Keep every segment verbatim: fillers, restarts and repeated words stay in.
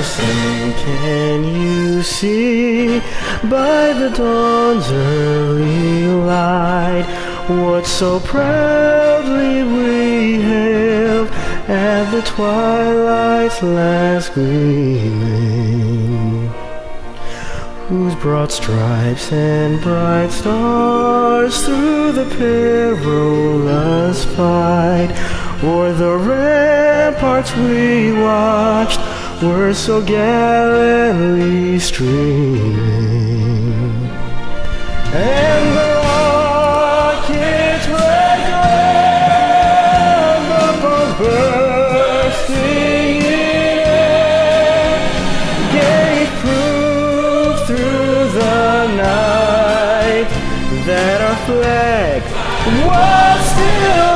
Say, can you see by the dawn's early light what so proudly we hailed at the twilight's last gleaming, whose broad stripes and bright stars through the perilous fight o'er the ramparts we watched were so gallantly streaming, and the rocket's red glare upon bursting in air gave proof through the night that our flag was still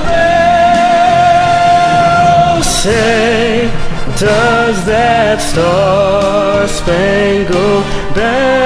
there. Say, does that star-spangled banner